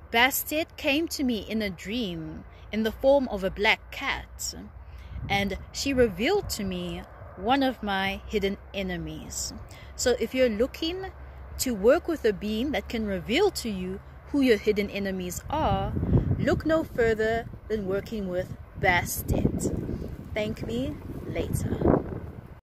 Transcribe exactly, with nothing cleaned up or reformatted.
Bastet came to me in a dream in the form of a black cat, and she revealed to me one of my hidden enemies. So if you're looking to work with a being that can reveal to you who your hidden enemies are, look no further than working with Bastet. Thank me later.